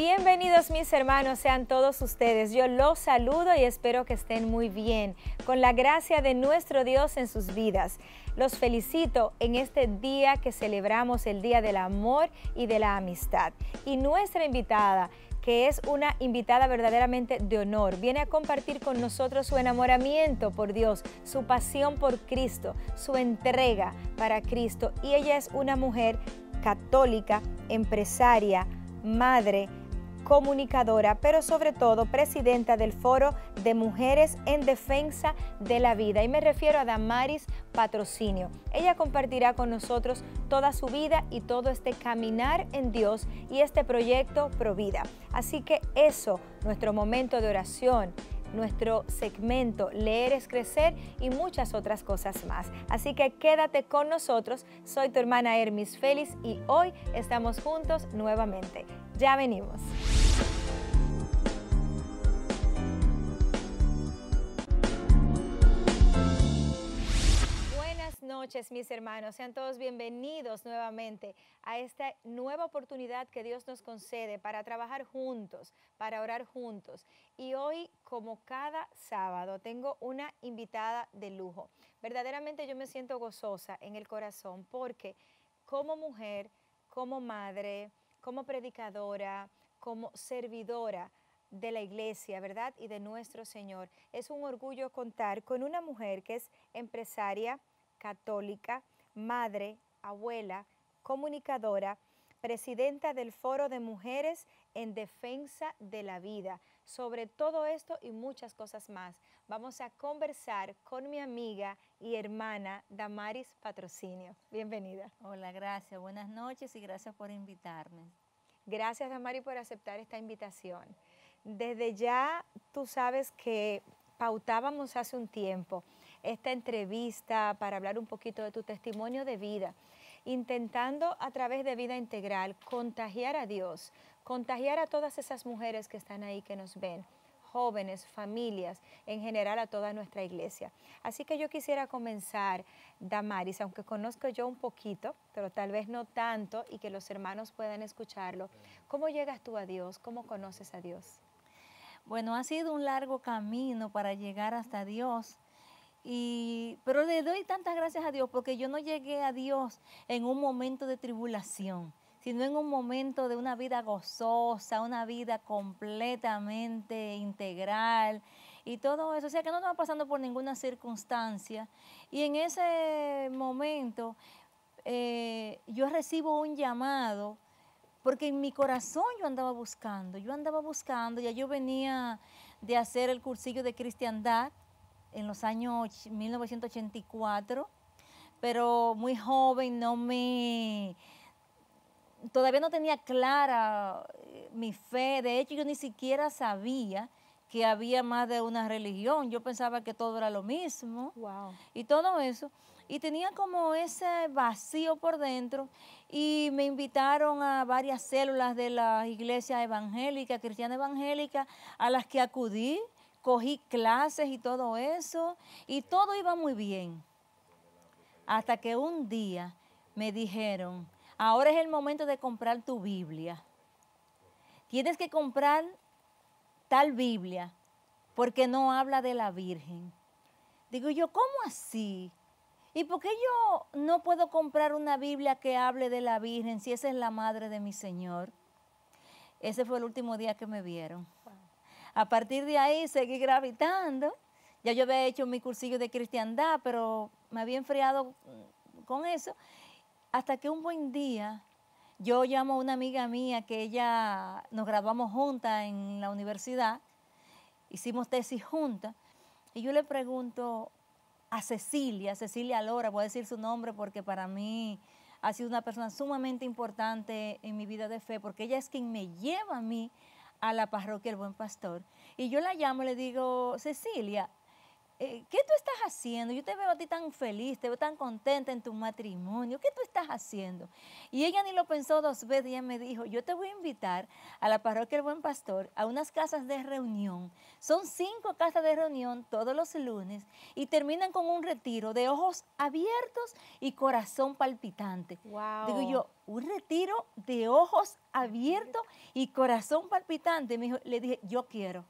Bienvenidos mis hermanos, sean todos ustedes. Yo los saludo y espero que estén muy bien, con la gracia de nuestro Dios en sus vidas. Los felicito en este día que celebramos el Día del Amor y de la Amistad. Y nuestra invitada, que es una invitada verdaderamente de honor, viene a compartir con nosotros su enamoramiento por Dios, su pasión por Cristo, su entrega para Cristo. Y ella es una mujer católica, empresaria, madre, comunicadora, pero sobre todo presidenta del Foro de Mujeres en Defensa de la Vida. Y me refiero a Damaris Patrocinio. Ella compartirá con nosotros toda su vida y todo este caminar en Dios y este proyecto Provida. Así que eso, nuestro momento de oración, nuestro segmento Leer es Crecer y muchas otras cosas más. Así que quédate con nosotros. Soy tu hermana Hermis Félix y hoy estamos juntos nuevamente. Ya venimos. Buenas noches, mis hermanos. Sean todos bienvenidos nuevamente a esta nueva oportunidad que Dios nos concede para trabajar juntos, para orar juntos. Y hoy, como cada sábado, tengo una invitada de lujo. Verdaderamente yo me siento gozosa en el corazón porque como mujer, como madre, como predicadora, como servidora de la iglesia, ¿verdad? Y de nuestro Señor. Es un orgullo contar con una mujer que es empresaria, católica, madre, abuela, comunicadora, presidenta del Foro de Mujeres en Defensa de la Vida. Sobre todo esto y muchas cosas más, vamos a conversar con mi amiga y hermana Damaris Patrocinio. Bienvenida. Hola, gracias. Buenas noches y gracias por invitarme. Gracias, Damaris, por aceptar esta invitación. Desde ya tú sabes que pautábamos hace un tiempo esta entrevista para hablar un poquito de tu testimonio de vida, intentando a través de Vida Integral contagiar a Dios, contagiar a todas esas mujeres que están ahí, que nos ven, jóvenes, familias, en general a toda nuestra iglesia. Así que yo quisiera comenzar, Damaris, aunque conozco yo un poquito, pero tal vez no tanto, y que los hermanos puedan escucharlo. ¿Cómo llegas tú a Dios? ¿Cómo conoces a Dios? Bueno, ha sido un largo camino para llegar hasta Dios, pero le doy tantas gracias a Dios porque yo no llegué a Dios en un momento de tribulación, sino en un momento de una vida gozosa, una vida completamente integral y todo eso. O sea, que no estaba pasando por ninguna circunstancia. Y en ese momento yo recibo un llamado, porque en mi corazón yo andaba buscando, ya yo venía de hacer el cursillo de cristiandad en los años 1984, pero muy joven, todavía no tenía clara mi fe. De hecho, yo ni siquiera sabía que había más de una religión. Yo pensaba que todo era lo mismo. Wow. Y todo eso. Y tenía como ese vacío por dentro y me invitaron a varias células de la iglesia evangélica, cristiana evangélica, a las que acudí, cogí clases y todo eso, y todo iba muy bien. Hasta que un día me dijeron, ahora es el momento de comprar tu Biblia. Tienes que comprar tal Biblia porque no habla de la Virgen. Digo yo, ¿cómo así? ¿Y por qué yo no puedo comprar una Biblia que hable de la Virgen si esa es la madre de mi Señor? Ese fue el último día que me vieron. Wow. A partir de ahí seguí gravitando. Ya yo había hecho mi cursillo de cristiandad, pero me había enfriado con eso. Hasta que un buen día yo llamo a una amiga mía que ella nos graduamos juntas en la universidad, hicimos tesis juntas, y yo le pregunto a Cecilia Lora, voy a decir su nombre porque para mí ha sido una persona sumamente importante en mi vida de fe, porque ella es quien me lleva a mí a la parroquia El Buen Pastor. Y yo la llamo y le digo, Cecilia, ¿qué tú estás haciendo? Yo te veo a ti tan feliz, te veo tan contenta en tu matrimonio. ¿Qué tú estás haciendo? Y ella ni lo pensó dos veces. Ella me dijo, yo te voy a invitar a la parroquia El Buen Pastor a unas casas de reunión. Son 5 casas de reunión todos los lunes y terminan con un retiro de ojos abiertos y corazón palpitante. Wow. Digo yo, un retiro de ojos abiertos y corazón palpitante. Me dijo, le dije, yo quiero.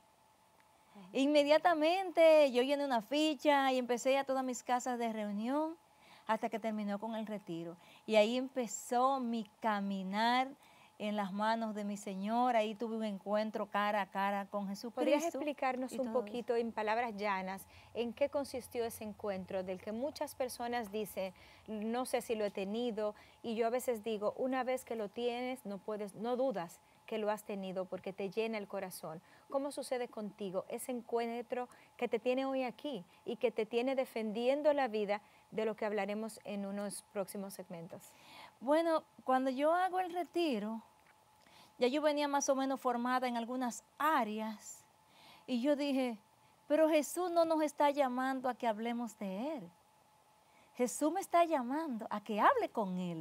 Inmediatamente yo llené una ficha y empecé a todas mis casas de reunión hasta que terminó con el retiro. Y ahí empezó mi caminar en las manos de mi Señor. Ahí tuve un encuentro cara a cara con Jesucristo. ¿Podrías explicarnos un poquito en palabras llanas en qué consistió ese encuentro del que muchas personas dicen, no sé si lo he tenido, y yo a veces digo, una vez que lo tienes, no dudas que lo has tenido porque te llena el corazón? ¿Cómo sucede contigo ese encuentro que te tiene hoy aquí y que te tiene defendiendo la vida, de lo que hablaremos en unos próximos segmentos? Bueno, cuando yo hago el retiro, ya yo venía más o menos formada en algunas áreas y yo dije, pero Jesús no nos está llamando a que hablemos de Él. Jesús me está llamando a que hable con Él,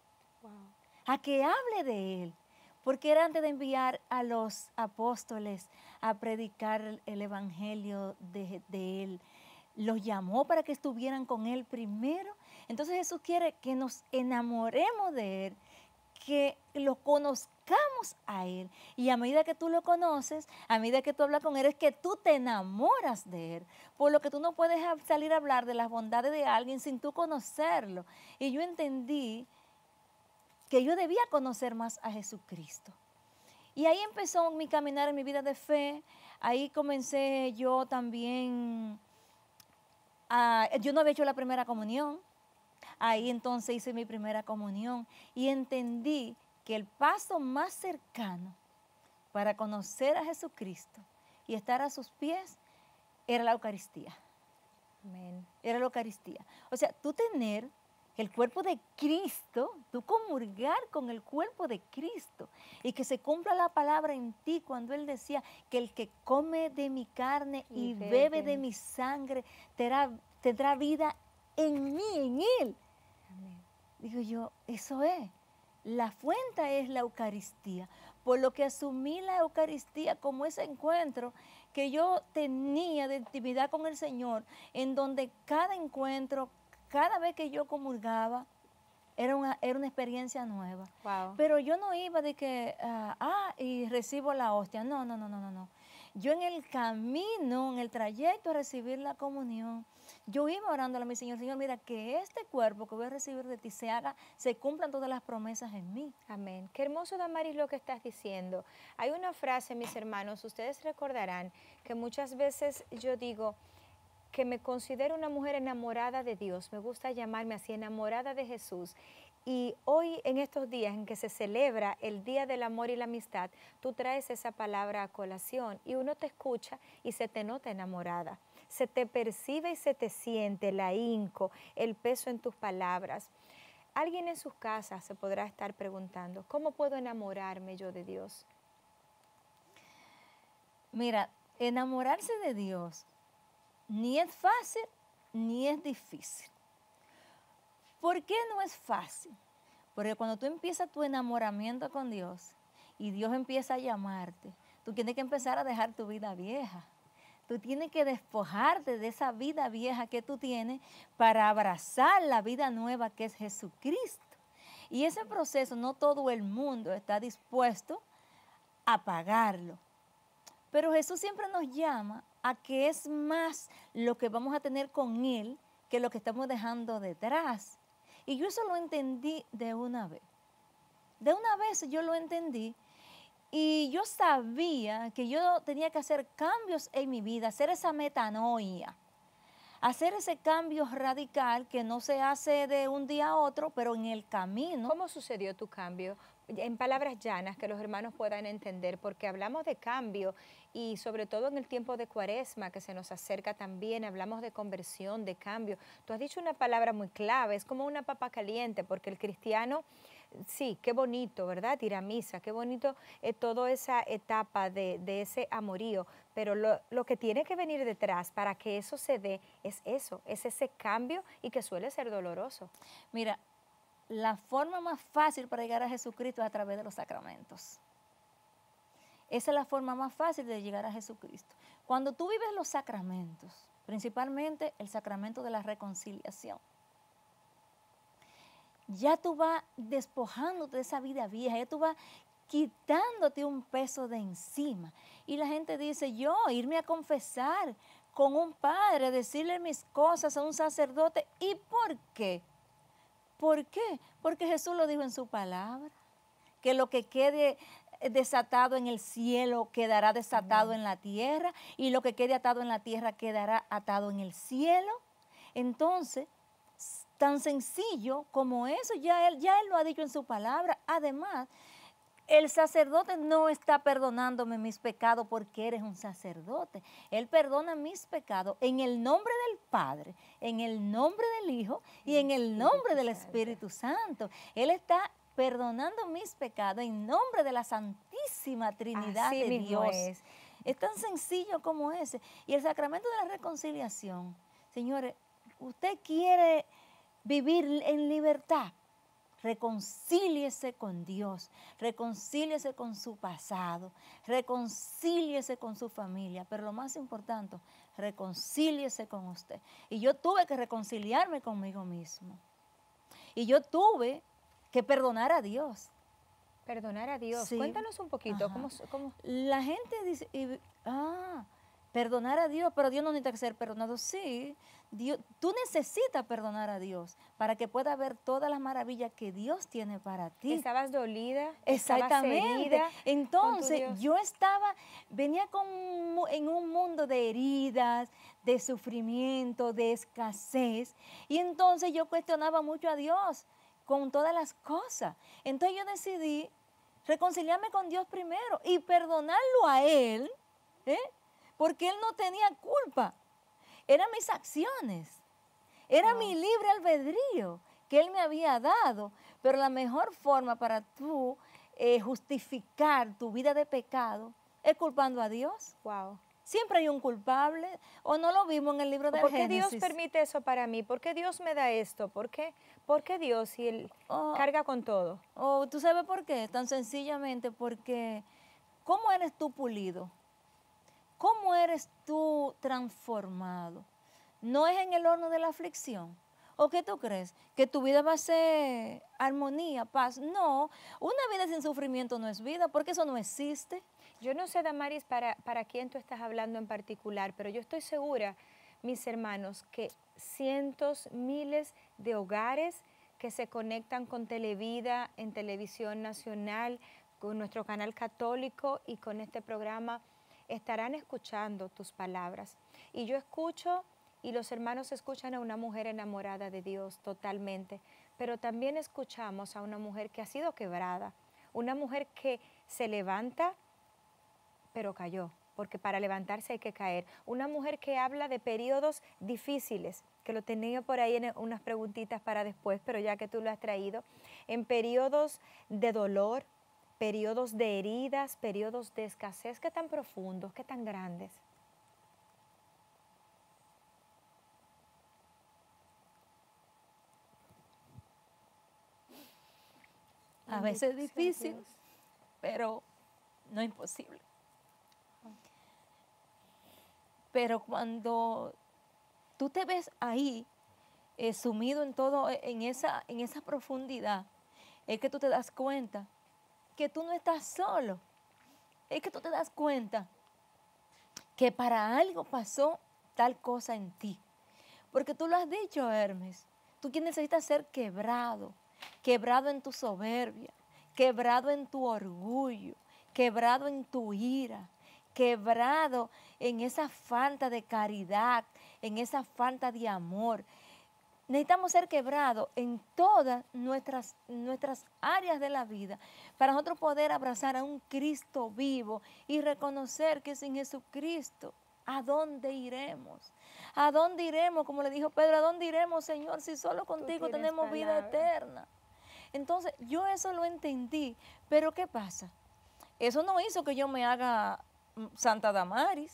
a que hable de Él. Porque era antes de enviar a los apóstoles a predicar el evangelio de Él. Los llamó para que estuvieran con Él primero. Entonces Jesús quiere que nos enamoremos de Él, que lo conozcamos a Él. Y a medida que tú lo conoces, a medida que tú hablas con Él, es que tú te enamoras de Él. Por lo que tú no puedes salir a hablar de las bondades de alguien sin tú conocerlo. Y yo entendí que yo debía conocer más a Jesucristo. Y ahí empezó mi caminar en mi vida de fe. Ahí comencé yo también, yo no había hecho la primera comunión. Ahí entonces hice mi primera comunión y entendí que el paso más cercano para conocer a Jesucristo y estar a sus pies era la Eucaristía. Amén. Era la Eucaristía. O sea, tú tener el cuerpo de Cristo, tú comulgar con el cuerpo de Cristo y que se cumpla la palabra en ti cuando Él decía que el que come de mi carne y bebe de mi sangre tendrá vida en mí, en Él. Amén. Digo yo, eso es. La fuente es la Eucaristía. Por lo que asumí la Eucaristía como ese encuentro que yo tenía de intimidad con el Señor, en donde cada encuentro, cada vez que yo comulgaba, era una experiencia nueva. Wow. Pero yo no iba de que, y recibo la hostia. No, no, no, no, no, no. Yo en el camino, en el trayecto a recibir la comunión, yo iba orándole a mi Señor, Señor, mira, que este cuerpo que voy a recibir de ti se cumplan todas las promesas en mí. Amén. Qué hermoso, Damaris, lo que estás diciendo. Hay una frase, mis hermanos, ustedes recordarán que muchas veces yo digo que me considero una mujer enamorada de Dios, me gusta llamarme así, enamorada de Jesús. Y hoy, en estos días en que se celebra el Día del Amor y la Amistad, tú traes esa palabra a colación y uno te escucha y se te nota enamorada. Se te percibe y se te siente el ahínco, el peso en tus palabras. Alguien en sus casas se podrá estar preguntando, ¿cómo puedo enamorarme yo de Dios? Mira, enamorarse de Dios ni es fácil ni es difícil. ¿Por qué no es fácil? Porque cuando tú empiezas tu enamoramiento con Dios y Dios empieza a llamarte, tú tienes que empezar a dejar tu vida vieja. Tú tienes que despojarte de esa vida vieja que tú tienes para abrazar la vida nueva que es Jesucristo. Y ese proceso no todo el mundo está dispuesto a pagarlo. Pero Jesús siempre nos llama a que es más lo que vamos a tener con Él que lo que estamos dejando detrás. Y yo eso lo entendí de una vez. De una vez yo lo entendí y yo sabía que yo tenía que hacer cambios en mi vida, hacer esa metanoia, hacer ese cambio radical que no se hace de un día a otro, pero en el camino. ¿Cómo sucedió tu cambio? En palabras llanas, que los hermanos puedan entender, porque hablamos de cambio y sobre todo en el tiempo de Cuaresma, que se nos acerca también, hablamos de conversión, de cambio. Tú has dicho una palabra muy clave, es como una papa caliente, porque el cristiano, sí, qué bonito, ¿verdad? Ir a misa, qué bonito toda esa etapa de ese amorío, pero lo que tiene que venir detrás para que eso se dé es eso, es ese cambio y que suele ser doloroso. Mira, la forma más fácil para llegar a Jesucristo es a través de los sacramentos. Esa es la forma más fácil de llegar a Jesucristo. Cuando tú vives los sacramentos, principalmente el sacramento de la reconciliación, ya tú vas despojándote de esa vida vieja, ya tú vas quitándote un peso de encima. Y la gente dice, yo irme a confesar con un padre, decirle mis cosas a un sacerdote. ¿Y por qué? ¿Por qué? Porque Jesús lo dijo en su palabra, que lo que quede desatado en el cielo quedará desatado en la tierra, y lo que quede atado en la tierra quedará atado en el cielo. Entonces, tan sencillo como eso, ya él lo ha dicho en su palabra. Además, el sacerdote no está perdonándome mis pecados porque eres un sacerdote. Él perdona mis pecados en el nombre del Padre, en el nombre del Hijo y en el nombre del Espíritu Santo. Él está perdonando mis pecados en nombre de la Santísima Trinidad de Dios. Es tan sencillo como ese. Y el sacramento de la reconciliación, señores, usted quiere vivir en libertad, reconcíliese con Dios, reconcíliese con su pasado, reconcíliese con su familia, pero lo más importante, reconcíliese con usted. Y yo tuve que reconciliarme conmigo mismo. Y yo tuve que perdonar a Dios. Perdonar a Dios. Sí. Cuéntanos un poquito. ¿Cómo? La gente dice, perdonar a Dios, pero Dios no necesita ser perdonado. Sí, Dios, tú necesitas perdonar a Dios para que pueda ver todas las maravillas que Dios tiene para ti. Estabas dolida. Exactamente. Estabas Entonces, yo venía en un mundo de heridas, de sufrimiento, de escasez, y entonces yo cuestionaba mucho a Dios con todas las cosas. Entonces yo decidí reconciliarme con Dios primero y perdonarlo a Él, porque Él no tenía culpa. Eran mis acciones, era mi libre albedrío que Él me había dado. Pero la mejor forma para tú justificar tu vida de pecado es culpando a Dios. Wow. Siempre hay un culpable, o no lo vimos en el libro de Génesis. ¿Por qué Dios permite eso para mí? ¿Por qué Dios me da esto? ¿Por qué Dios si Él carga con todo? ¿Tú sabes por qué? Tan sencillamente porque ¿cómo eres tú pulido? ¿Cómo eres tú transformado? ¿No es en el horno de la aflicción? ¿O qué tú crees? ¿Que tu vida va a ser armonía, paz? No, una vida sin sufrimiento no es vida, porque eso no existe. Yo no sé, Damaris, para quién tú estás hablando en particular, pero yo estoy segura, mis hermanos, que cientos, miles de hogares que se conectan con Televida, en Televisión Nacional, con nuestro canal católico y con este programa, estarán escuchando tus palabras. Y yo escucho, y los hermanos escuchan a una mujer enamorada de Dios totalmente, pero también escuchamos a una mujer que ha sido quebrada, una mujer que se levanta, pero cayó, porque para levantarse hay que caer. Una mujer que habla de periodos difíciles, que lo tenía por ahí en unas preguntitas para después, pero ya que tú lo has traído, en periodos de dolor, periodos de heridas, periodos de escasez, que tan profundos, que tan grandes. A veces es difícil, pero no imposible. Pero cuando tú te ves ahí, sumido en todo, en esa profundidad, es que tú te das cuenta que tú no estás solo. Es que tú te das cuenta que para algo pasó tal cosa en ti. Porque tú lo has dicho, Hermes, tú necesitas ser quebrado, quebrado en tu soberbia, quebrado en tu orgullo, quebrado en tu ira, quebrado en esa falta de caridad, en esa falta de amor. Necesitamos ser quebrados en todas nuestras áreas de la vida para nosotros poder abrazar a un Cristo vivo y reconocer que sin Jesucristo, ¿a dónde iremos? ¿A dónde iremos? Como le dijo Pedro, ¿a dónde iremos, Señor, si solo contigo tenemos vida eterna? Entonces, yo eso lo entendí, pero ¿qué pasa? Eso no hizo que yo me haga Santa Damaris,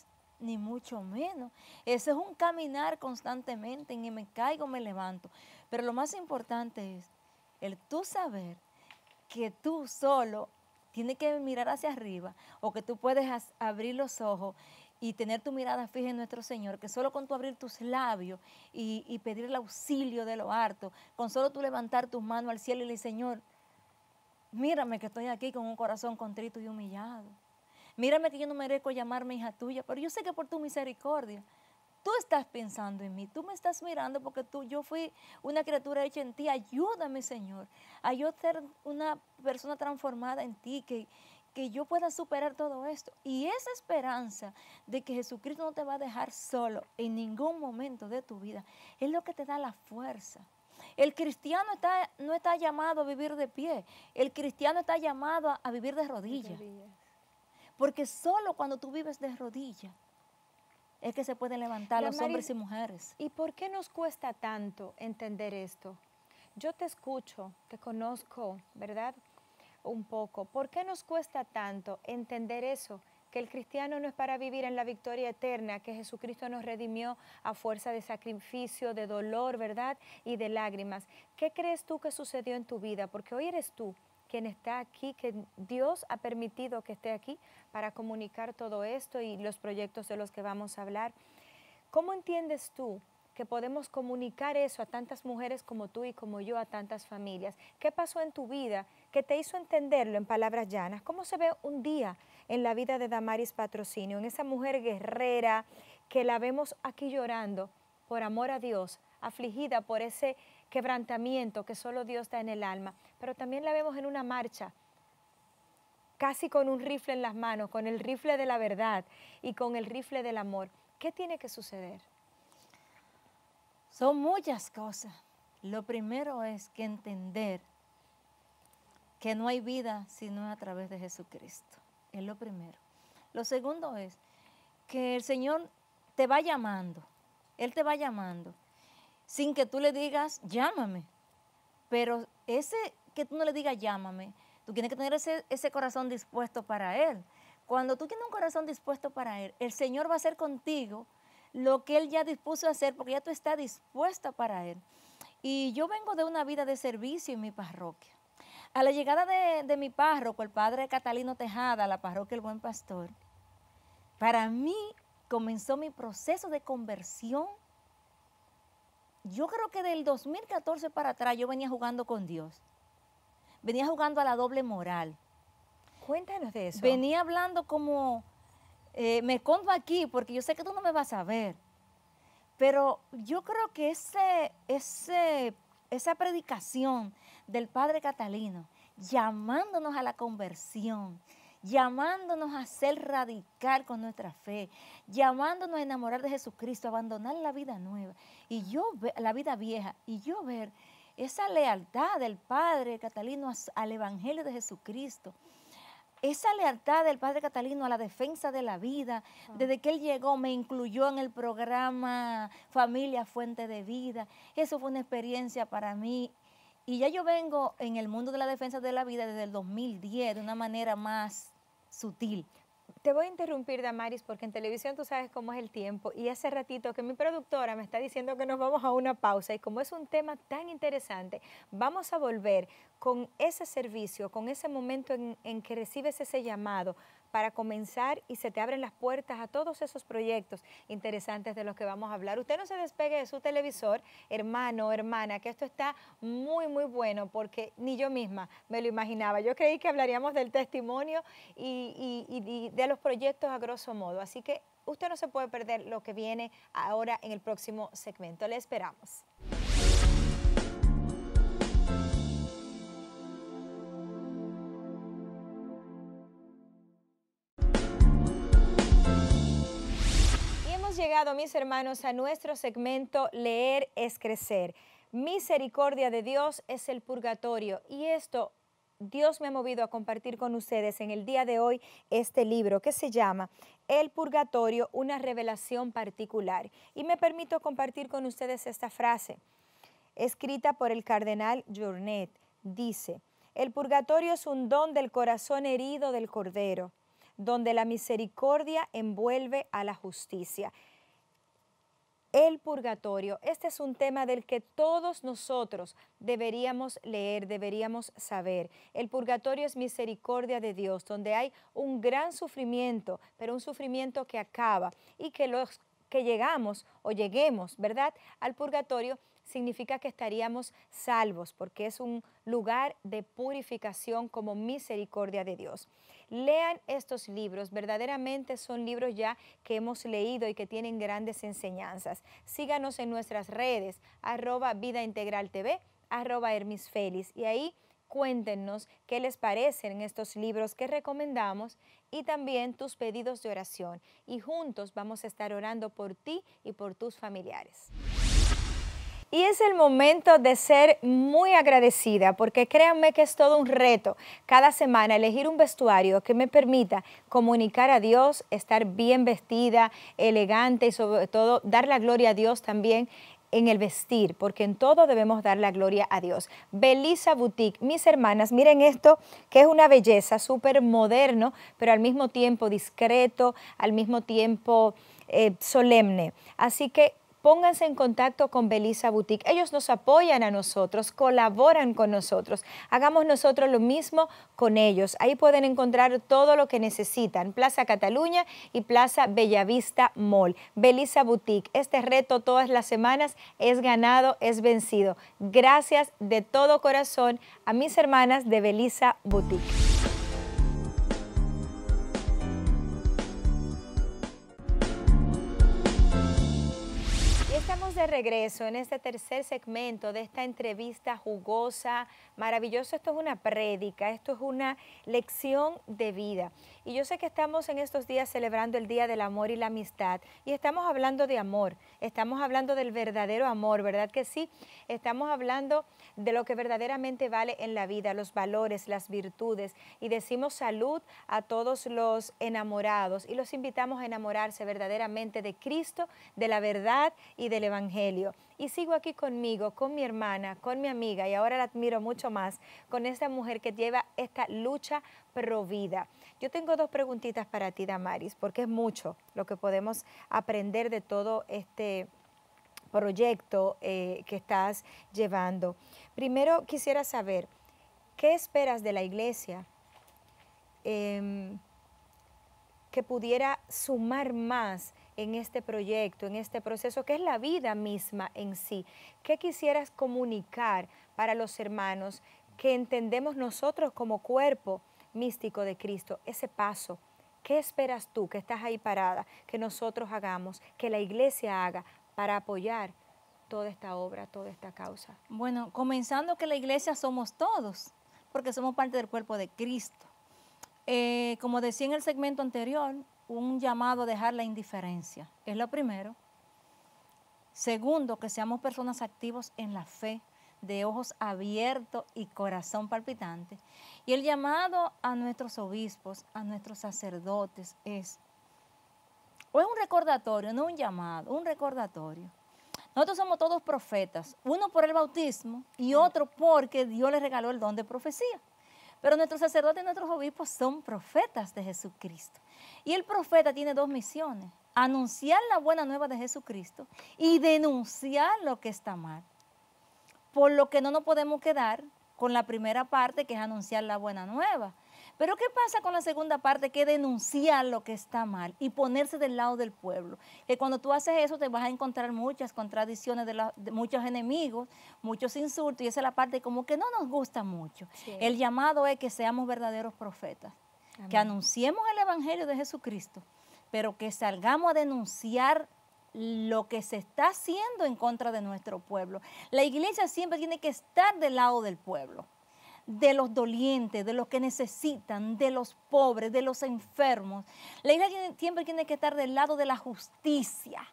ni mucho menos. Ese es un caminar constantemente, en que me caigo, me levanto. Pero lo más importante es el tú saber que tú solo tienes que mirar hacia arriba, o que tú puedes abrir los ojos y tener tu mirada fija en nuestro Señor, que solo con tu abrir tus labios y pedir el auxilio de lo harto, con solo tú levantar tus manos al cielo y decir, Señor, mírame que estoy aquí con un corazón contrito y humillado. Mírame que yo no merezco llamarme hija tuya, pero yo sé que por tu misericordia, tú estás pensando en mí, tú me estás mirando porque yo fui una criatura hecha en ti. Ayúdame, Señor, a yo ser una persona transformada en ti, que yo pueda superar todo esto. Y esa esperanza de que Jesucristo no te va a dejar solo en ningún momento de tu vida, es lo que te da la fuerza. El cristiano no está llamado a vivir de pie, el cristiano está llamado a vivir de rodillas. Porque solo cuando tú vives de rodillas es que se pueden levantar los hombres y mujeres. ¿Y por qué nos cuesta tanto entender esto? Yo te escucho, te conozco, ¿verdad? Un poco. ¿Por qué nos cuesta tanto entender eso? Que el cristiano no es para vivir en la victoria eterna, que Jesucristo nos redimió a fuerza de sacrificio, de dolor, ¿verdad? Y de lágrimas. ¿Qué crees tú que sucedió en tu vida? Porque hoy eres tú quien está aquí, que Dios ha permitido que esté aquí para comunicar todo esto y los proyectos de los que vamos a hablar. ¿Cómo entiendes tú que podemos comunicar eso a tantas mujeres como tú y como yo, a tantas familias? ¿Qué pasó en tu vida que te hizo entenderlo en palabras llanas? ¿Cómo se ve un día en la vida de Damaris Patrocinio, en esa mujer guerrera que la vemos aquí llorando por amor a Dios, afligida por ese quebrantamiento que solo Dios da en el alma, pero también la vemos en una marcha, casi con un rifle en las manos, con el rifle de la verdad y con el rifle del amor? ¿Qué tiene que suceder? Son muchas cosas. Lo primero es que entender que no hay vida sino a través de Jesucristo. Es lo primero. Lo segundo es que el Señor te va llamando. Él te va llamando sin que tú le digas, llámame. Pero ese que tú no le digas, llámame, tú tienes que tener ese corazón dispuesto para Él. Cuando tú tienes un corazón dispuesto para Él, el Señor va a hacer contigo lo que Él ya dispuso a hacer, porque ya tú estás dispuesta para Él. Y yo vengo de una vida de servicio en mi parroquia. A la llegada de mi párroco, el padre Catalino Tejada, a la parroquia El Buen Pastor, para mí comenzó mi proceso de conversión. Yo creo que del 2014 para atrás yo venía jugando con Dios. Venía jugando a la doble moral. Cuéntanos de eso. Venía hablando como, me escondo aquí porque yo sé que tú no me vas a ver. Pero yo creo que esa predicación del padre Catalino, llamándonos a la conversión, llamándonos a ser radical con nuestra fe, llamándonos a enamorar de Jesucristo, a abandonar la vida nueva, la vida vieja, y yo ver esa lealtad del padre Catalino al evangelio de Jesucristo, esa lealtad del padre Catalino a la defensa de la vida. Desde que él llegó me incluyó en el programa Familia Fuente de Vida. Eso fue una experiencia para mí. Y ya yo vengo en el mundo de la defensa de la vida desde el 2010 de una manera más sutil. Te voy a interrumpir, Damaris, porque en televisión tú sabes cómo es el tiempo, y hace ratito que mi productora me está diciendo que nos vamos a una pausa, y como es un tema tan interesante, vamos a volver con ese servicio, con ese momento en que recibes ese llamado para comenzar y se te abren las puertas a todos esos proyectos interesantes de los que vamos a hablar. Usted no se despegue de su televisor, hermano o hermana, que esto está muy, muy bueno, porque ni yo misma me lo imaginaba. Yo creí que hablaríamos del testimonio y de los proyectos a grosso modo. Así que usted no se puede perder lo que viene ahora en el próximo segmento. Le esperamos. Llegado, mis hermanos, a nuestro segmento Leer es Crecer. Misericordia de Dios es el purgatorio, y esto Dios me ha movido a compartir con ustedes en el día de hoy este libro que se llama El Purgatorio, una revelación particular. Y me permito compartir con ustedes esta frase, escrita por el cardenal Journet. Dice: el purgatorio es un don del corazón herido del Cordero. donde la misericordia envuelve a la justicia. El purgatorio, este es un tema del que todos nosotros deberíamos leer, deberíamos saber. El purgatorio es misericordia de Dios, donde hay un gran sufrimiento, pero un sufrimiento que acaba, y que los que llegamos o lleguemos, ¿verdad?, al purgatorio, significa que estaríamos salvos, porque es un lugar de purificación como misericordia de Dios. Lean estos libros, verdaderamente son libros ya que hemos leído y que tienen grandes enseñanzas. Síganos en nuestras redes, @vidaintegraltv, @hermisfeliz, y ahí cuéntenos qué les parecen estos libros que recomendamos y también tus pedidos de oración. Y juntos vamos a estar orando por ti y por tus familiares. Y es el momento de ser muy agradecida, porque créanme que es todo un reto cada semana elegir un vestuario que me permita comunicar a Dios, estar bien vestida, elegante y sobre todo dar la gloria a Dios también en el vestir, porque en todo debemos dar la gloria a Dios. Belisa Boutique, mis hermanas, miren esto que es una belleza, súper moderno, pero al mismo tiempo discreto, al mismo tiempo solemne. Así que pónganse en contacto con Belisa Boutique. Ellos nos apoyan a nosotros, colaboran con nosotros. Hagamos nosotros lo mismo con ellos. Ahí pueden encontrar todo lo que necesitan. Plaza Cataluña y Plaza Bellavista Mall. Belisa Boutique. Este reto todas las semanas es ganado, es vencido. Gracias de todo corazón a mis hermanas de Belisa Boutique. Estamos de regreso en este tercer segmento de esta entrevista jugosa, maravillosa. Esto es una prédica, esto es una lección de vida. Y yo sé que estamos en estos días celebrando el Día del Amor y la Amistad, y estamos hablando de amor, estamos hablando del verdadero amor, ¿verdad que sí? Estamos hablando de lo que verdaderamente vale en la vida, los valores, las virtudes, y decimos salud a todos los enamorados y los invitamos a enamorarse verdaderamente de Cristo, de la verdad y del Evangelio. Y sigo aquí conmigo, con mi hermana, con mi amiga, y ahora la admiro mucho más, con esta mujer que lleva esta lucha pro vida. Yo tengo dos preguntitas para ti, Damaris, porque es mucho lo que podemos aprender de todo este proyecto que estás llevando. Primero quisiera saber, ¿qué esperas de la iglesia que pudiera sumar más en este proyecto, en este proceso, que es la vida misma en sí? ¿Qué quisieras comunicar para los hermanos que entendemos nosotros como cuerpo místico de Cristo, ese paso? ¿Qué esperas tú, que estás ahí parada, que nosotros hagamos, que la iglesia haga para apoyar toda esta obra, toda esta causa? Bueno, comenzando que la iglesia somos todos, porque somos parte del cuerpo de Cristo. Como decía en el segmento anterior, un llamado a dejar la indiferencia, es lo primero. Segundo, que seamos personas activos en la fe, de ojos abiertos y corazón palpitante. Y el llamado a nuestros obispos, a nuestros sacerdotes es un recordatorio, no un llamado, un recordatorio. Nosotros somos todos profetas, uno por el bautismo y otro porque Dios les regaló el don de profecía. Pero nuestros sacerdotes y nuestros obispos son profetas de Jesucristo. Y el profeta tiene dos misiones: anunciar la buena nueva de Jesucristo y denunciar lo que está mal. Por lo que no nos podemos quedar con la primera parte, que es anunciar la buena nueva. Pero ¿qué pasa con la segunda parte, que es denunciar lo que está mal y ponerse del lado del pueblo? Que cuando tú haces eso te vas a encontrar muchas contradicciones de muchos enemigos, muchos insultos, y esa es la parte como que no nos gusta mucho. Sí. El llamado es que seamos verdaderos profetas, amén, que anunciemos el Evangelio de Jesucristo, pero que salgamos a denunciar lo que se está haciendo en contra de nuestro pueblo. La iglesia siempre tiene que estar del lado del pueblo, de los dolientes, de los que necesitan, de los pobres, de los enfermos. La iglesia siempre tiene que estar del lado de la justicia,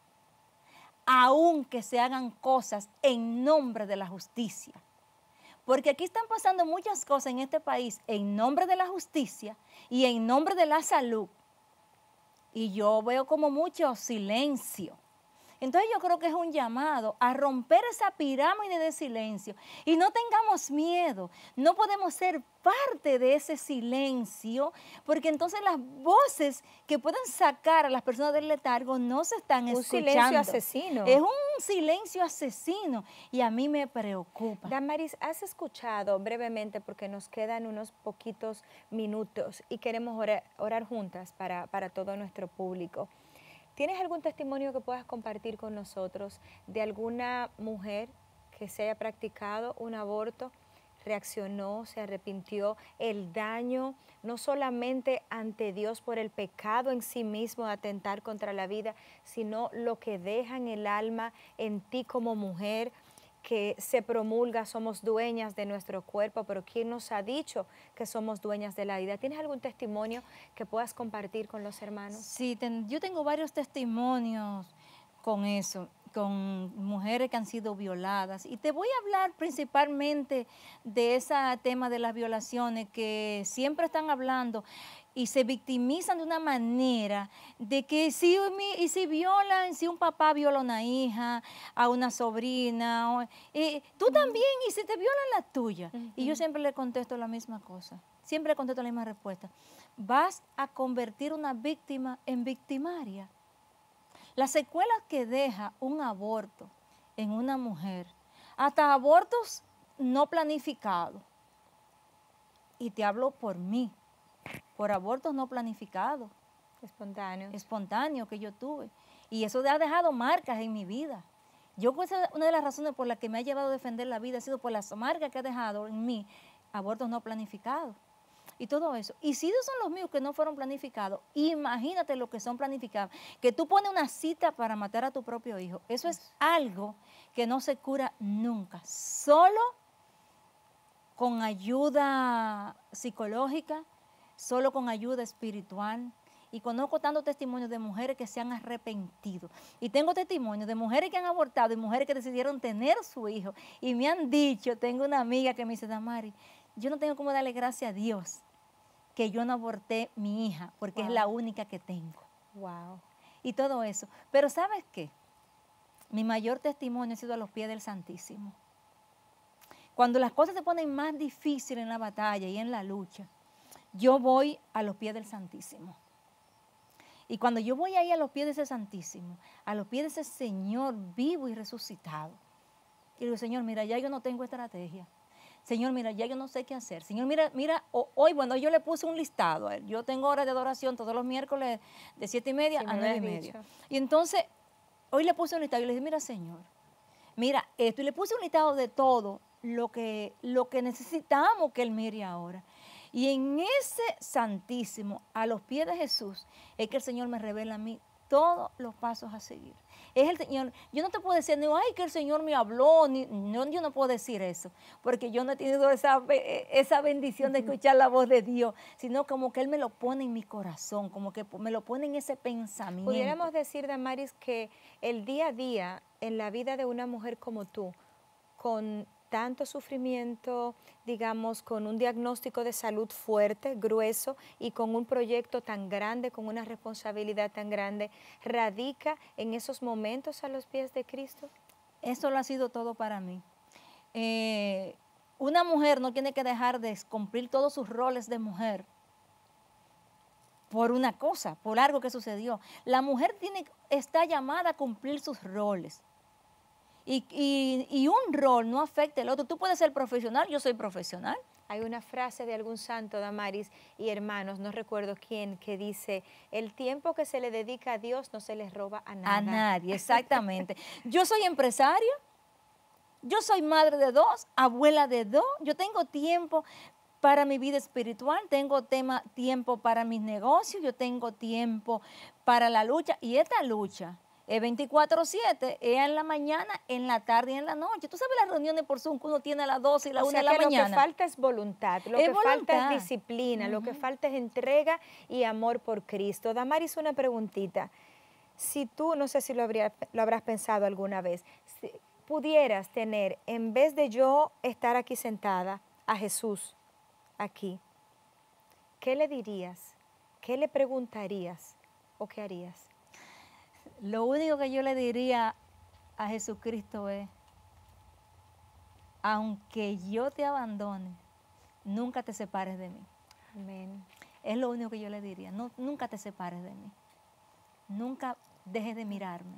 aunque se hagan cosas en nombre de la justicia. Porque aquí están pasando muchas cosas en este país en nombre de la justicia y en nombre de la salud. Y yo veo como mucho silencio. Entonces yo creo que es un llamado a romper esa pirámide de silencio y no tengamos miedo, no podemos ser parte de ese silencio, porque entonces las voces que pueden sacar a las personas del letargo no se están escuchando. Un silencio asesino. Es un silencio asesino y a mí me preocupa. Damaris, ¿has escuchado brevemente, porque nos quedan unos poquitos minutos y queremos orar juntas para todo nuestro público? ¿Tienes algún testimonio que puedas compartir con nosotros de alguna mujer que se haya practicado un aborto, reaccionó, se arrepintió, el daño no solamente ante Dios por el pecado en sí mismo de atentar contra la vida, sino lo que deja en el alma en ti como mujer, que se promulga, somos dueñas de nuestro cuerpo, pero ¿quién nos ha dicho que somos dueñas de la vida? ¿Tienes algún testimonio que puedas compartir con los hermanos? Sí, yo tengo varios testimonios con eso, con mujeres que han sido violadas. Y te voy a hablar principalmente de ese tema de las violaciones que siempre están hablando y se victimizan de una manera de que si violan, si un papá viola a una hija, a una sobrina, tú también, y si te violan la tuya. Y yo siempre le contesto la misma cosa, siempre le contesto la misma respuesta. Vas a convertir una víctima en victimaria. Las secuelas que deja un aborto en una mujer, hasta abortos no planificados, y te hablo por mí, por abortos no planificados. Espontáneos que yo tuve. Y eso ha dejado marcas en mi vida. Yo, pues, una de las razones por las que me ha llevado a defender la vida ha sido por las marcas que ha dejado en mí abortos no planificados. Y todo eso. Y si esos son los míos que no fueron planificados, imagínate lo que son planificados. Que tú pones una cita para matar a tu propio hijo. Eso es algo que no se cura nunca. Solo con ayuda psicológica, solo con ayuda espiritual. Y conozco tantos testimonios de mujeres que se han arrepentido. Y tengo testimonios de mujeres que han abortado y mujeres que decidieron tener su hijo. Y me han dicho, tengo una amiga que me dice, Damaris, yo no tengo cómo darle gracias a Dios que yo no aborté mi hija, porque es la única que tengo. Wow. Y todo eso. Pero ¿sabes qué? Mi mayor testimonio ha sido a los pies del Santísimo. Cuando las cosas se ponen más difíciles en la batalla y en la lucha, yo voy a los pies del Santísimo. Y cuando yo voy ahí a los pies de ese Santísimo, a los pies de ese Señor vivo y resucitado, y digo, Señor, mira, ya yo no tengo estrategia. Señor, mira, ya yo no sé qué hacer. Señor, mira, hoy, bueno, yo le puse un listado a él. Yo tengo horas de adoración todos los miércoles de 7:30 a 9:30. Y entonces, hoy le puse un listado y le dije, mira, Señor, mira esto. Y le puse un listado de todo lo que necesitamos que él mire ahora. Y en ese Santísimo, a los pies de Jesús, es que el Señor me revela a mí todos los pasos a seguir. Es el Señor. Yo no te puedo decir, no, ay, que el Señor me habló, no, yo no puedo decir eso, porque yo no he tenido esa bendición de escuchar la voz de Dios, sino como que Él me lo pone en mi corazón, como que me lo pone en ese pensamiento. Pudiéramos decir, Damaris, que el día a día en la vida de una mujer como tú, con tanto sufrimiento, digamos, con un diagnóstico de salud fuerte, grueso, y con un proyecto tan grande, con una responsabilidad tan grande, radica en esos momentos a los pies de Cristo? Eso lo ha sido todo para mí. Una mujer no tiene que dejar de cumplir todos sus roles de mujer por una cosa, por algo que sucedió. La mujer está llamada a cumplir sus roles. Y un rol no afecta el otro. Tú puedes ser profesional, yo soy profesional. Hay una frase de algún santo, Damaris y hermanos, no recuerdo quién, que dice, el tiempo que se le dedica a Dios no se les roba a nada. A nadie, exactamente. Yo soy empresaria, yo soy madre de 2, abuela de 2, yo tengo tiempo para mi vida espiritual, tengo tiempo para mis negocios, yo tengo tiempo para la lucha, y esta lucha es 24/7, es en la mañana, en la tarde y en la noche. Tú sabes las reuniones por Zoom que uno tiene a las 12 y la 1 de la mañana. Lo que falta es voluntad, lo que falta es disciplina, lo que falta es entrega y amor por Cristo. Damaris, una preguntita. Si tú, no sé si lo habrás pensado alguna vez, si pudieras tener, en vez de yo estar aquí sentada, a Jesús aquí, ¿qué le dirías? ¿Qué le preguntarías o qué harías? Lo único que yo le diría a Jesucristo es, aunque yo te abandone, nunca te separes de mí. Amén. Es lo único que yo le diría, no, nunca te separes de mí. Nunca dejes de mirarme.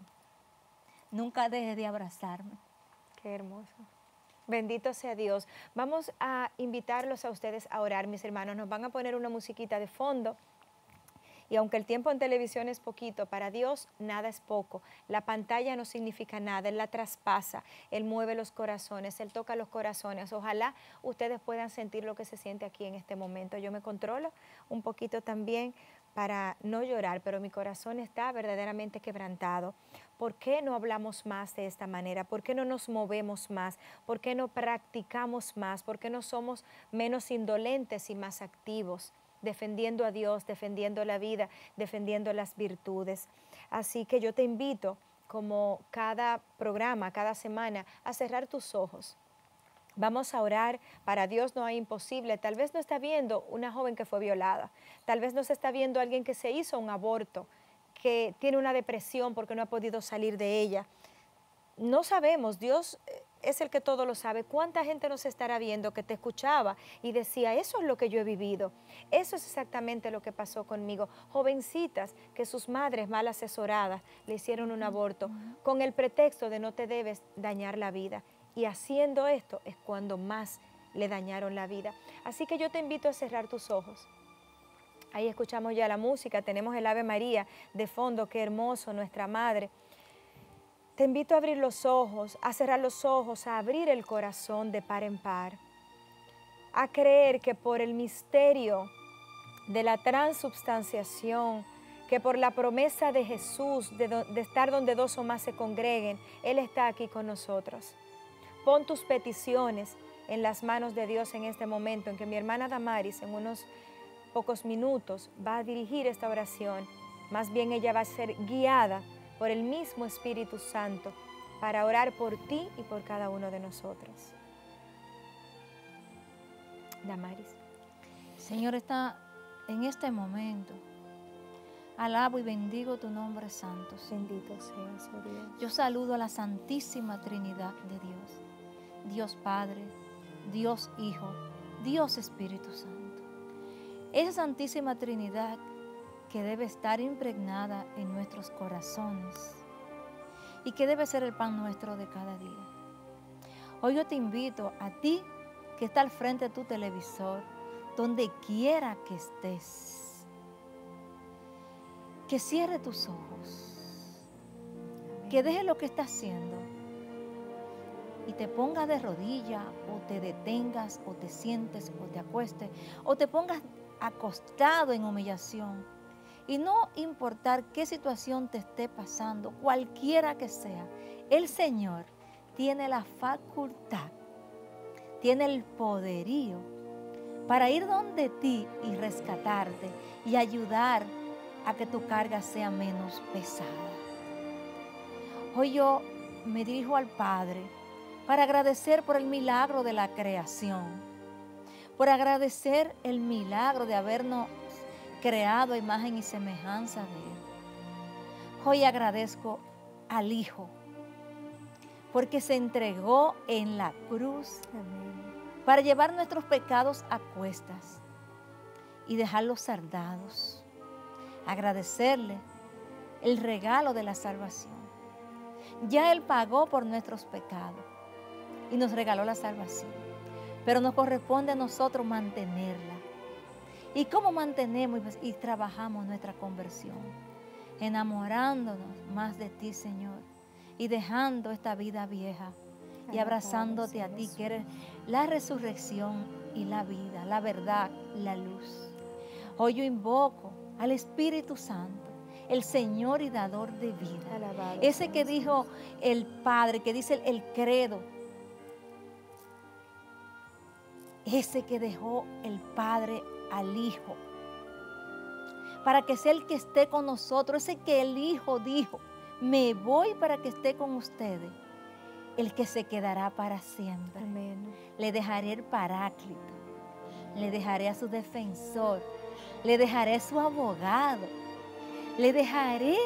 Nunca dejes de abrazarme. Qué hermoso. Bendito sea Dios. Vamos a invitarlos a ustedes a orar, mis hermanos. Nos van a poner una musiquita de fondo. Y aunque el tiempo en televisión es poquito, para Dios nada es poco. La pantalla no significa nada, Él la traspasa, Él mueve los corazones, Él toca los corazones. Ojalá ustedes puedan sentir lo que se siente aquí en este momento. Yo me controlo un poquito también para no llorar, pero mi corazón está verdaderamente quebrantado. ¿Por qué no hablamos más de esta manera? ¿Por qué no nos movemos más? ¿Por qué no practicamos más? ¿Por qué no somos menos indolentes y más activos? Defendiendo a Dios, defendiendo la vida, defendiendo las virtudes. Así que yo te invito, como cada programa, cada semana, a cerrar tus ojos. Vamos a orar. Para Dios no hay imposible. Tal vez no está viendo una joven que fue violada. Tal vez no se está viendo alguien que se hizo un aborto, que tiene una depresión porque no ha podido salir de ella. No sabemos, Dios es el que todo lo sabe. ¿Cuánta gente nos estará viendo que te escuchaba y decía, eso es lo que yo he vivido? Eso es exactamente lo que pasó conmigo. Jovencitas que sus madres mal asesoradas le hicieron un aborto con el pretexto de no te debes dañar la vida. Y haciendo esto es cuando más le dañaron la vida. Así que yo te invito a cerrar tus ojos. Ahí escuchamos ya la música, tenemos el Ave María de fondo, qué hermoso, nuestra Madre. Te invito a abrir los ojos, a cerrar los ojos, a abrir el corazón de par en par, a creer que por el misterio de la transubstanciación, que por la promesa de Jesús de estar donde dos o más se congreguen, Él está aquí con nosotros. Pon tus peticiones en las manos de Dios en este momento, en que mi hermana Damaris en unos pocos minutos va a dirigir esta oración. Más bien ella va a ser guiada por el mismo Espíritu Santo para orar por ti y por cada uno de nosotros. Damaris. Señor, está en este momento. Alabo y bendigo tu nombre santo. Bendito seas, oh Dios. Yo saludo a la Santísima Trinidad de Dios. Dios Padre, Dios Hijo, Dios Espíritu Santo. Esa Santísima Trinidad que debe estar impregnada en nuestros corazones y que debe ser el pan nuestro de cada día. Hoy yo te invito a ti que está al frente de tu televisor, donde quiera que estés, que cierre tus ojos, que deje lo que está haciendo y te pongas de rodilla o te detengas o te sientes o te acuestes o te pongas acostado en humillación. Y no importar qué situación te esté pasando, cualquiera que sea, el Señor tiene la facultad, tiene el poderío para ir donde ti y rescatarte y ayudar a que tu carga sea menos pesada. Hoy yo me dirijo al Padre para agradecer por el milagro de la creación, por agradecer el milagro de habernos creado a imagen y semejanza de Él. Hoy agradezco al Hijo, porque se entregó en la cruz para llevar nuestros pecados a cuestas y dejarlos saldados. Agradecerle el regalo de la salvación. Ya Él pagó por nuestros pecados y nos regaló la salvación, pero nos corresponde a nosotros mantenerla. ¿Y cómo mantenemos y trabajamos nuestra conversión? Enamorándonos más de ti, Señor, y dejando esta vida vieja y abrazándote a ti, que eres la resurrección y la vida, la verdad, la luz. Hoy yo invoco al Espíritu Santo, el Señor y dador de vida. Alabado Ese que dijo el Padre, que dice el credo. Ese que dejó el Padre al Hijo, para que sea el que esté con nosotros. Ese que el Hijo dijo, me voy para que esté con ustedes, el que se quedará para siempre. Amén. Le dejaré el Paráclito, le dejaré a su defensor, le dejaré a su abogado, le dejaré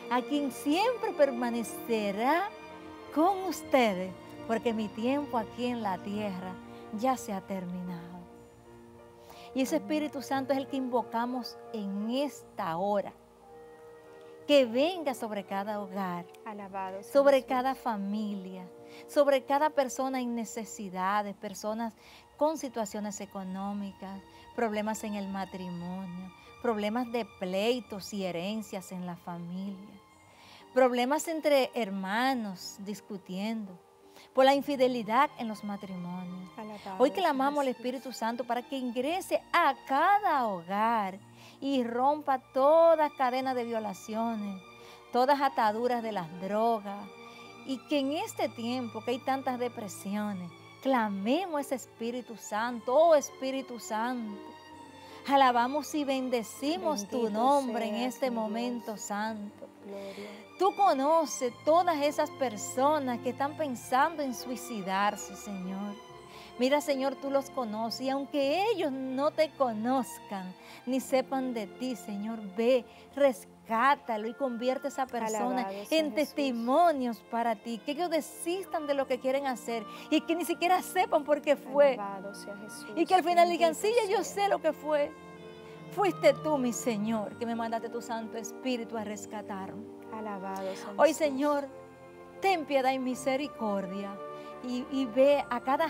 a quien siempre permanecerá con ustedes, porque mi tiempo aquí en la tierra ya se ha terminado. Y ese Espíritu Santo es el que invocamos en esta hora. Que venga sobre cada hogar, Alabado sea sobre Jesús. cada familia, sobre cada persona en necesidades, personas con situaciones económicas, problemas en el matrimonio, problemas de pleitos y herencias en la familia, problemas entre hermanos discutiendo, por la infidelidad en los matrimonios. Alabado Hoy sea clamamos al Jesús. Espíritu Santo para que ingrese a cada hogar y rompa toda cadena de violaciones, todas ataduras de las drogas, y que en este tiempo que hay tantas depresiones, clamemos ese Espíritu Santo, oh Espíritu Santo. Alabamos y bendecimos tu Bendito nombre en seas, este mi momento, Dios. Santo. Gloria. Tú conoces todas esas personas que están pensando en suicidarse, Señor. Mira, Señor, tú los conoces y aunque ellos no te conozcan ni sepan de ti, Señor, ve, rescátalo y convierte a esa persona Alabado sea en Jesús. testimonios para ti, que ellos desistan de lo que quieren hacer y que ni siquiera sepan por qué fue. Alabado sea Jesús. Y que al final digan, Bendito sí, ya yo sea. sé lo que fue. Fuiste tú, mi Señor, que me mandaste tu Santo Espíritu a rescatarme. Alabado sea Hoy, Jesús. Señor, ten piedad y misericordia y ve a cada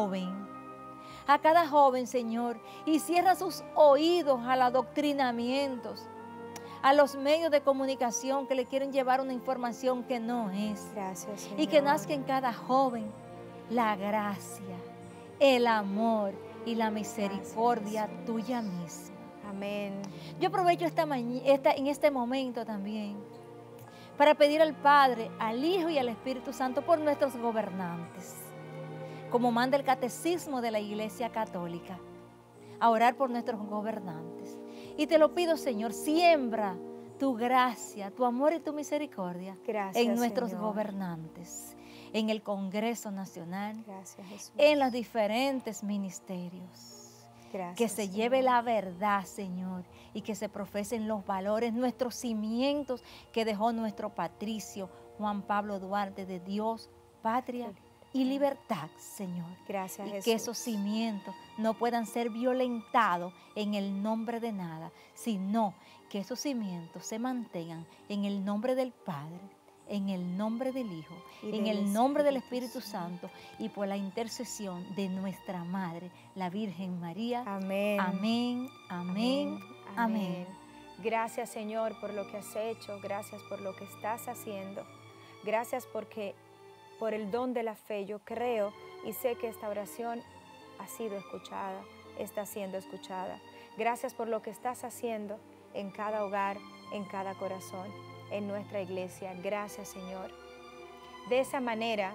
joven, Señor, y cierra sus oídos al adoctrinamientos, a los medios de comunicación que le quieren llevar una información que no es. Gracias, Señor. Y que nazca en cada joven la gracia, el amor y la misericordia Gracias, Jesús. tuya misma. Amén. Yo aprovecho en este momento también para pedir al Padre, al Hijo y al Espíritu Santo por nuestros gobernantes, como manda el Catecismo de la Iglesia Católica, a orar por nuestros gobernantes. Y te lo pido, Señor, siembra tu gracia, tu amor y tu misericordia Gracias, en nuestros Señor. gobernantes, en el Congreso Nacional, Gracias, Jesús. en los diferentes ministerios. Gracias, Que se Señor. lleve la verdad, Señor, y que se profesen los valores, nuestros cimientos que dejó nuestro patricio Juan Pablo Duarte de Dios, patria y libertad, Señor. Gracias, Y Jesús. que esos cimientos no puedan ser violentados en el nombre de nada, sino que esos cimientos se mantengan en el nombre del Padre, en el nombre del Hijo, Y en del el nombre del Espíritu Espíritu Santo y por la intercesión de nuestra Madre, la Virgen María. Amén. Amén, amén, amén. Gracias, Señor, por lo que has hecho. Gracias por lo que estás haciendo. Gracias porque por el don de la fe yo creo y sé que esta oración ha sido escuchada, está siendo escuchada. Gracias por lo que estás haciendo en cada hogar, en cada corazón, en nuestra iglesia. Gracias, Señor. De esa manera,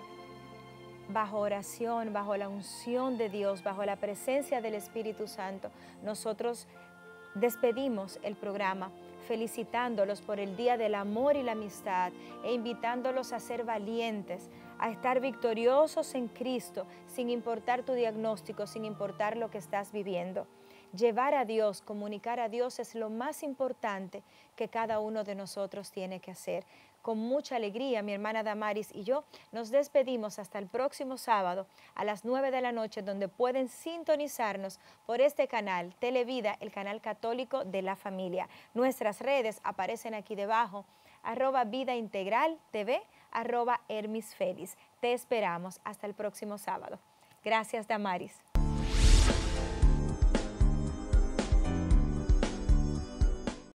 bajo oración, bajo la unción de Dios, bajo la presencia del Espíritu Santo, nosotros despedimos el programa felicitándolos por el Día del Amor y la Amistad e invitándolos a ser valientes, a estar victoriosos en Cristo, sin importar tu diagnóstico, sin importar lo que estás viviendo. Llevar a Dios, comunicar a Dios es lo más importante que cada uno de nosotros tiene que hacer. Con mucha alegría, mi hermana Damaris y yo nos despedimos hasta el próximo sábado a las 9 de la noche, donde pueden sintonizarnos por este canal, Televida, el canal católico de la familia. Nuestras redes aparecen aquí debajo, @VidaIntegralTV, @HermisFeliz. Te esperamos hasta el próximo sábado. Gracias, Damaris.